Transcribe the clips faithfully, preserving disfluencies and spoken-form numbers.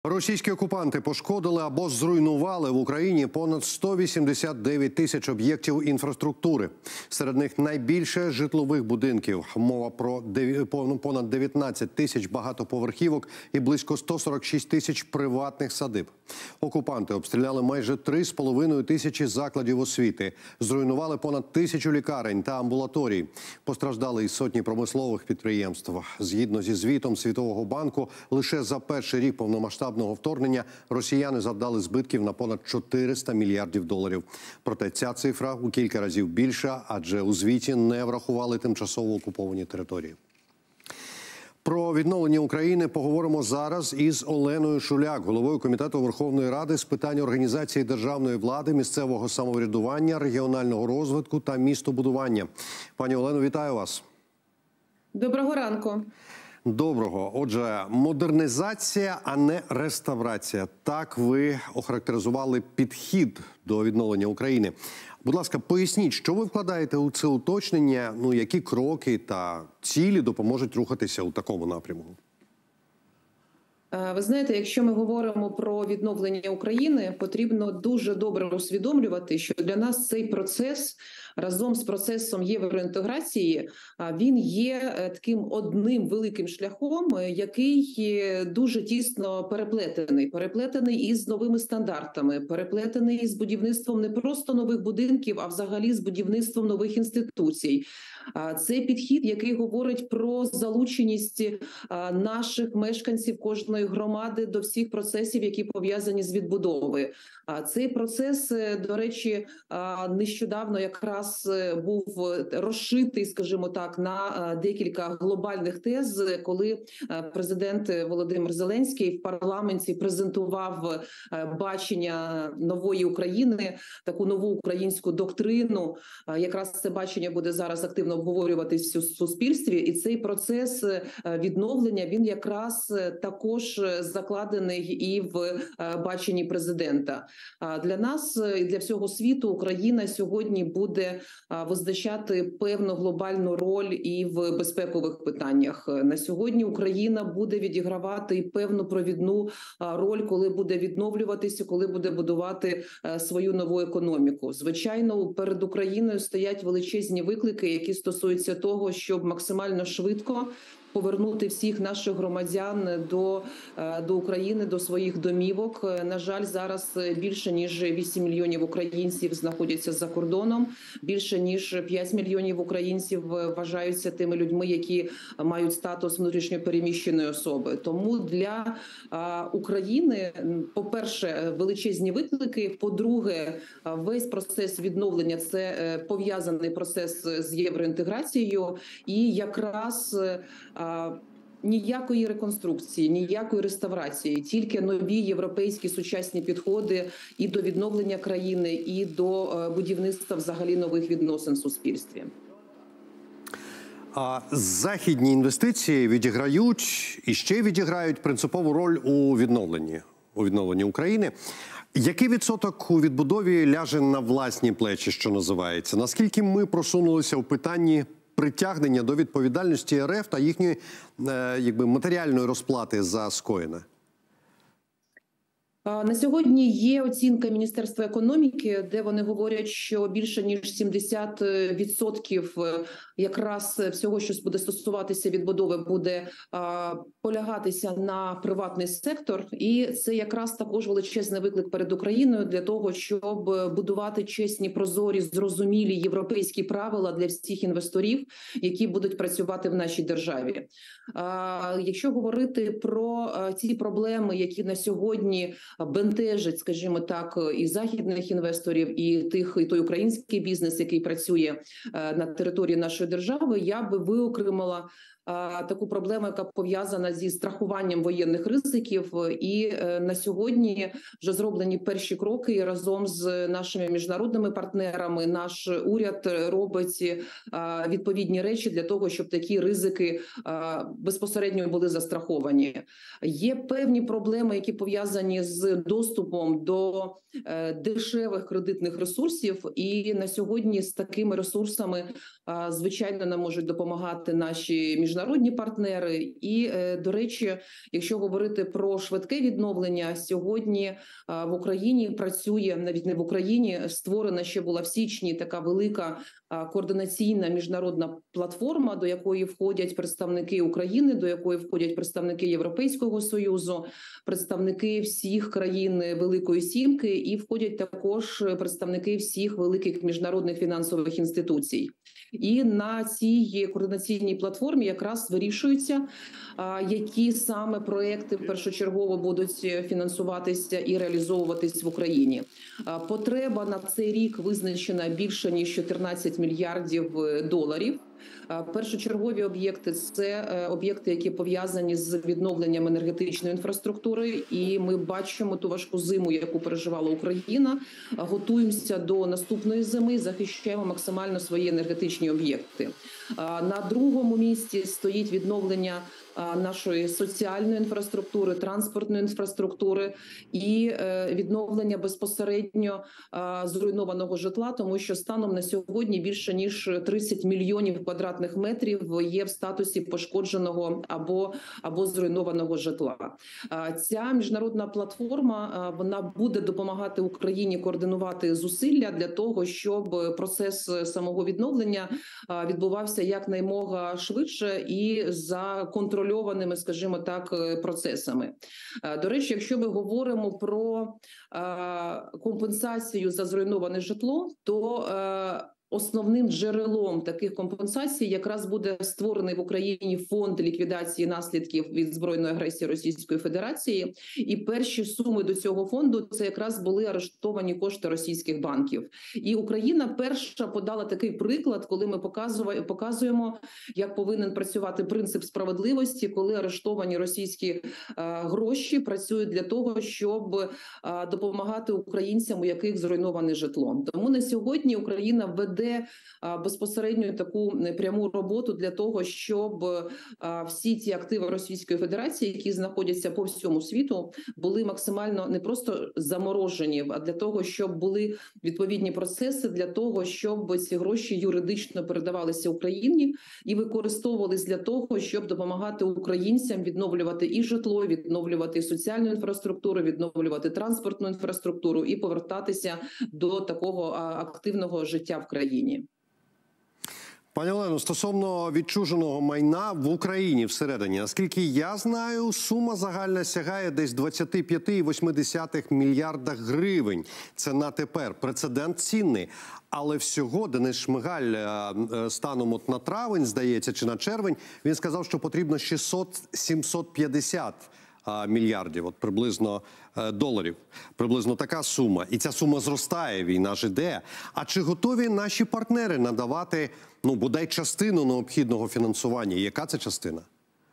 Російські окупанти пошкодили або зруйнували в Україні понад сто вісімдесят дев'ять тисяч об'єктів інфраструктури. Серед них найбільше житлових будинків. Мова про понад дев'ятнадцять тисяч багатоповерхівок і близько сто сорок шість тисяч приватних садиб. Окупанти обстріляли майже три з половиною тисячі закладів освіти. Зруйнували понад тисячу лікарень та амбулаторій. Постраждали і сотні промислових підприємств. Згідно зі звітом Світового банку, лише за перший рік повномасштабного вторгнення росіяни завдали збитків на понад чотириста мільярдів доларів. Проте ця цифра у кілька разів більша, адже у звіті не врахували тимчасово окуповані території. Про відновлення України поговоримо зараз із Оленою Шуляк, головою Комітету Верховної Ради з питань організації державної влади, місцевого самоврядування, регіонального розвитку та містобудування. Пані Олено, вітаю вас. Доброго ранку. Доброго. Отже, модернізація, а не реставрація. Так ви охарактеризували підхід до відновлення України. Будь ласка, поясніть, що ви вкладаєте у це уточнення, ну, які кроки та цілі допоможуть рухатися у такому напрямку? Ви знаєте, якщо ми говоримо про відновлення України, потрібно дуже добре усвідомлювати, що для нас цей процес разом з процесом євроінтеграції, він є таким одним великим шляхом, який дуже тісно переплетений. Переплетений із новими стандартами, переплетений із будівництвом не просто нових будинків, а взагалі з будівництвом нових інституцій. Це підхід, який говорить про залученість наших мешканців кожної громади до всіх процесів, які пов'язані з відбудовою. Цей процес, до речі, нещодавно якраз був розшитий, скажімо так, на декілька глобальних тез, коли президент Володимир Зеленський в парламенті презентував бачення нової України, таку нову українську доктрину. Якраз це бачення буде зараз активно обговорюватись в суспільстві, і цей процес відновлення, він якраз також закладений і в баченні президента. Для нас і для всього світу Україна сьогодні буде визначати певну глобальну роль і в безпекових питаннях. На сьогодні Україна буде відігравати і певну провідну роль, коли буде відновлюватися, коли буде будувати свою нову економіку. Звичайно, перед Україною стоять величезні виклики, які стосуються того, щоб максимально швидко повернути всіх наших громадян до, до України, до своїх домівок. На жаль, зараз більше ніж вісім мільйонів українців знаходяться за кордоном. Більше ніж п'ять мільйонів українців вважаються тими людьми, які мають статус внутрішньопереміщеної особи. Тому для а, України, по-перше, величезні виклики. По-друге, весь процес відновлення – це пов'язаний процес з євроінтеграцією. І якраз ніякої реконструкції, ніякої реставрації, тільки нові європейські сучасні підходи і до відновлення країни, і до будівництва взагалі нових відносин в суспільстві. А західні інвестиції відіграють і ще відіграють принципову роль у відновленні, у відновленні України. Який відсоток у відбудові ляже на власні плечі, що називається? Наскільки ми просунулися в питанні притягнення до відповідальності РФ та їхньої якби, матеріальної розплати за скоєне? На сьогодні є оцінка Міністерства економіки, де вони говорять, що більше ніж сімдесят відсотків якраз всього, що буде стосуватися відбудови, буде а, полягатися на приватний сектор. І це якраз також величезний виклик перед Україною для того, щоб будувати чесні, прозорі, зрозумілі європейські правила для всіх інвесторів, які будуть працювати в нашій державі. А, якщо говорити про ці проблеми, які на сьогодні бентежить, скажімо так, і західних інвесторів, і тих, і той український бізнес, який працює на території нашої держави, я би виокремила таку проблему, яка пов'язана зі страхуванням воєнних ризиків. І на сьогодні вже зроблені перші кроки, і разом з нашими міжнародними партнерами наш уряд робить відповідні речі для того, щоб такі ризики безпосередньо були застраховані. Є певні проблеми, які пов'язані з доступом до дешевих кредитних ресурсів, і на сьогодні з такими ресурсами, звичайно, нам можуть допомагати наші міжнародні міжнародні партнери. І, до речі, якщо говорити про швидке відновлення, сьогодні в Україні працює, навіть не в Україні, створена ще була в січні така велика координаційна міжнародна платформа, до якої входять представники України, до якої входять представники Європейського Союзу, представники всіх країн Великої Сімки, і входять також представники всіх великих міжнародних фінансових інституцій. І на цій координаційній платформі якраз вирішується, які саме проекти першочергово будуть фінансуватися і реалізовуватись в Україні. Потреба на цей рік визначена більше ніж чотирнадцять мільярдів доларів. Першочергові об'єкти – це об'єкти, які пов'язані з відновленням енергетичної інфраструктури. І ми бачимо ту важку зиму, яку переживала Україна. Готуємося до наступної зими, захищаємо максимально свої енергетичні об'єкти. На другому місці стоїть відновлення нашої соціальної інфраструктури, транспортної інфраструктури і відновлення безпосередньо зруйнованого житла, тому що станом на сьогодні більше ніж тридцять мільйонів квадратних метрів є в статусі пошкодженого або, або зруйнованого житла. Ця міжнародна платформа, вона буде допомагати Україні координувати зусилля для того, щоб процес самого відновлення відбувався якнаймога швидше і за контрольованими, скажімо так, процесами. До речі, якщо ми говоримо про компенсацію за зруйноване житло, то основним джерелом таких компенсацій якраз буде створений в Україні фонд ліквідації наслідків від збройної агресії Російської Федерації. І перші суми до цього фонду – це якраз були арештовані кошти російських банків. І Україна перша подала такий приклад, коли ми показуємо, як повинен працювати принцип справедливості, коли арештовані російські гроші працюють для того, щоб допомагати українцям, у яких зруйноване житло. Тому на сьогодні Україна веде безпосередньо таку пряму роботу для того, щоб всі ці активи Російської Федерації, які знаходяться по всьому світу, були максимально не просто заморожені, а для того, щоб були відповідні процеси для того, щоб ці гроші юридично передавалися Україні і використовувалися для того, щоб допомагати українцям відновлювати і житло, відновлювати і соціальну інфраструктуру, відновлювати транспортну інфраструктуру і повертатися до такого активного життя в країні. Пані Олено, стосовно відчуженого майна в Україні всередині, наскільки я знаю, сума загальна сягає десь двадцять п'ять цілих вісім десятих мільярда гривень. Це на тепер прецедент цінний. Але всього Денис Шмигаль станом от на травень, здається, чи на червень, він сказав, що потрібно шістсот - сімсот п'ятдесят мільярдів, от приблизно доларів. Приблизно така сума. І ця сума зростає, війна ж іде. А чи готові наші партнери надавати, ну, бодай частину необхідного фінансування? Яка це частина?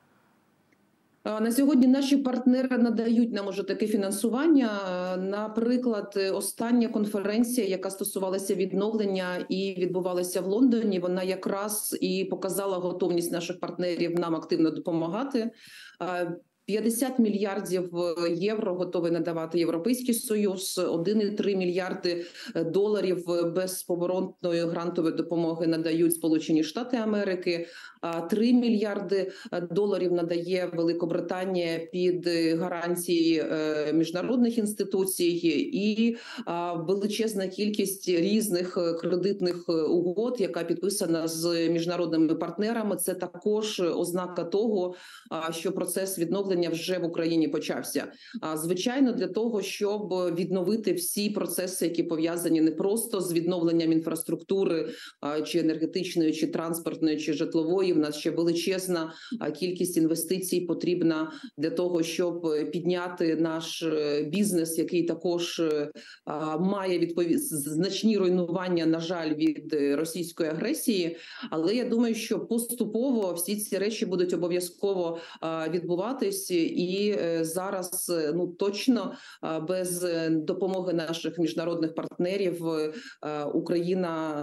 На сьогодні наші партнери надають нам уже таке фінансування. Наприклад, остання конференція, яка стосувалася відновлення і відбувалася в Лондоні, вона якраз і показала готовність наших партнерів нам активно допомагати. п'ятдесят мільярдів євро готовий надавати Європейський Союз, один цілих три мільярди доларів безповоротної грантової допомоги надають Сполучені Штати Америки, три мільярди доларів надає Великобританія під гарантії міжнародних інституцій і величезна кількість різних кредитних угод, яка підписана з міжнародними партнерами. Це також ознака того, що процес відновлення вже в Україні почався. Звичайно, для того, щоб відновити всі процеси, які пов'язані не просто з відновленням інфраструктури, чи енергетичної, чи транспортної, чи житлової, в нас ще величезна кількість інвестицій потрібна для того, щоб підняти наш бізнес, який також має відповідь значні руйнування, на жаль, від російської агресії. Але я думаю, що поступово всі ці речі будуть обов'язково відбуватись. І зараз, ну, точно без допомоги наших міжнародних партнерів Україна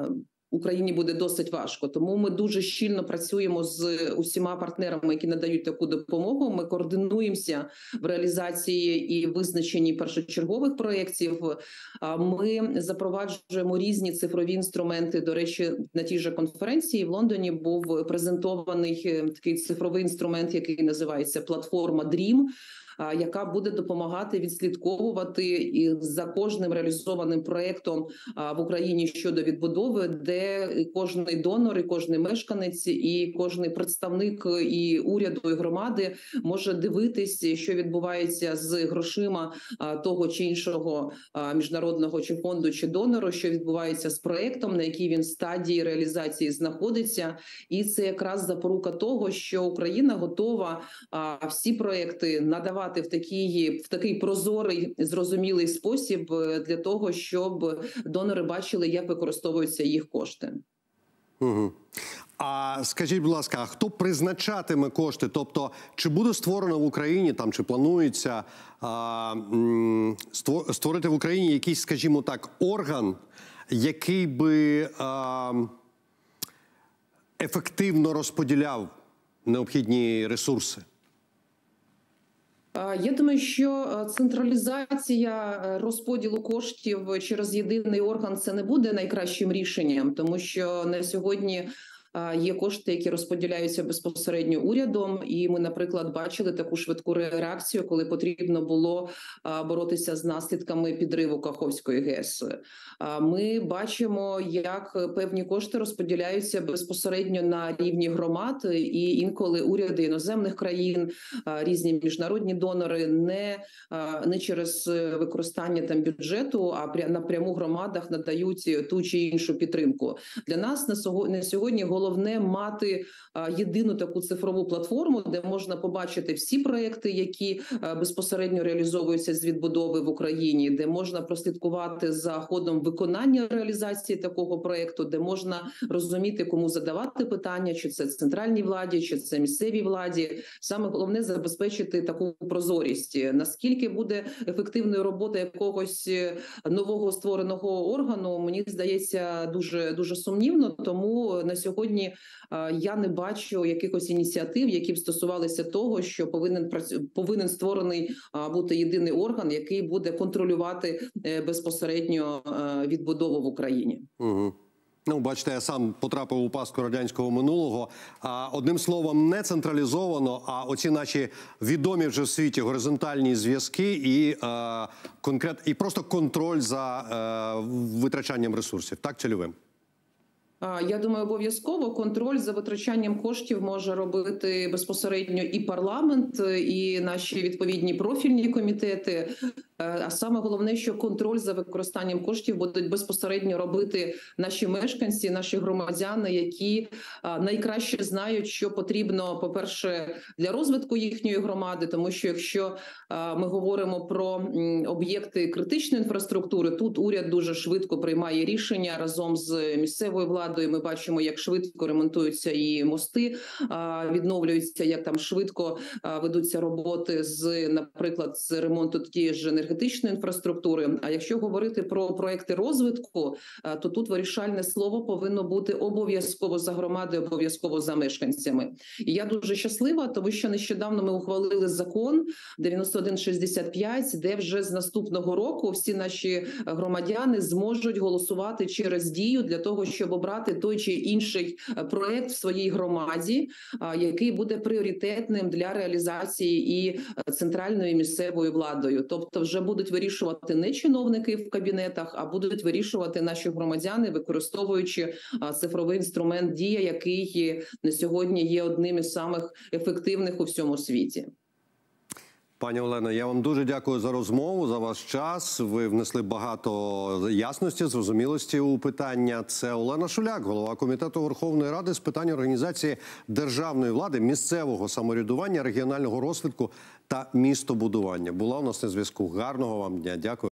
Україні буде досить важко. Тому ми дуже щільно працюємо з усіма партнерами, які надають таку допомогу. Ми координуємося в реалізації і визначенні першочергових проєктів. Ми запроваджуємо різні цифрові інструменти. До речі, на тій же конференції в Лондоні був презентований такий цифровий інструмент, який називається платформа дрім, яка буде допомагати відслідковувати і за кожним реалізованим проєктом в Україні щодо відбудови, де кожний донор, і кожний мешканець, і кожний представник і уряду, і громади може дивитись, що відбувається з грошима того чи іншого міжнародного чи фонду, чи донору, що відбувається з проєктом, на якій він стадії реалізації знаходиться. І це якраз запорука того, що Україна готова всі проєкти надавати в такий, в такий прозорий, зрозумілий спосіб для того, щоб донори бачили, як використовуються їх кошти. Угу. А скажіть, будь ласка, а хто призначатиме кошти? Тобто, чи буде створено в Україні, там, чи планується а, створити в Україні якийсь, скажімо так, орган, який би а, ефективно розподіляв необхідні ресурси? Я думаю, що централізація розподілу коштів через єдиний орган – це не буде найкращим рішенням, тому що на сьогодні є кошти, які розподіляються безпосередньо урядом, і ми, наприклад, бачили таку швидку реакцію, коли потрібно було боротися з наслідками підриву Каховської ГЕС. Ми бачимо, як певні кошти розподіляються безпосередньо на рівні громад, і інколи уряди іноземних країн, різні міжнародні донори не, не через використання там бюджету, а напряму громадах надають ту чи іншу підтримку. Для нас на сьогодні головне Головне мати єдину таку цифрову платформу, де можна побачити всі проекти, які безпосередньо реалізовуються з відбудови в Україні, де можна прослідкувати за ходом виконання реалізації такого проекту, де можна розуміти, кому задавати питання, чи це центральній владі, чи це місцевій владі. Саме головне забезпечити таку прозорість. Наскільки буде ефективною робота якогось нового створеного органу, мені здається, дуже дуже сумнівно. Тому на сьогодні я не бачу якихось ініціатив, які б стосувалися того, що повинен повинен створений бути єдиний орган, який буде контролювати безпосередньо відбудову в Україні. Угу. Ну, бачите, я сам потрапив у пастку радянського минулого. А, одним словом, не централізовано, а оці наші відомі вже в світі горизонтальні зв'язки і, а, конкрет, і просто контроль за а, витрачанням ресурсів. Так, цільовим? Я думаю, обов'язково контроль за витрачанням коштів може робити безпосередньо і парламент, і наші відповідні профільні комітети. А саме головне, що контроль за використанням коштів будуть безпосередньо робити наші мешканці, наші громадяни, які найкраще знають, що потрібно, по-перше, для розвитку їхньої громади, тому що якщо ми говоримо про об'єкти критичної інфраструктури, тут уряд дуже швидко приймає рішення разом з місцевою владою. Ми бачимо, як швидко ремонтуються і мости, відновлюються, як там швидко ведуться роботи з, наприклад, з ремонту тієї ж енергетичної інфраструктури. А якщо говорити про проекти розвитку, то тут вирішальне слово повинно бути обов'язково за громадою, обов'язково за мешканцями. І я дуже щаслива, тому що нещодавно ми ухвалили закон дев'яносто один шістдесят п'ять, де вже з наступного року всі наші громадяни зможуть голосувати через Дію для того, щоб обрати той чи інший проект в своїй громаді, який буде пріоритетним для реалізації і центральною і місцевою владою. Тобто вже будуть вирішувати не чиновники в кабінетах, а будуть вирішувати наші громадяни, використовуючи цифровий інструмент «Дія», який на сьогодні є одним із самих ефективних у всьому світі. Пані Олено, я вам дуже дякую за розмову, за ваш час. Ви внесли багато ясності, зрозумілості у питання. Це Олена Шуляк, голова Комітету Верховної Ради з питань організації державної влади, місцевого самоврядування, регіонального розвитку та містобудування. Була у нас на зв'язку. Гарного вам дня. Дякую.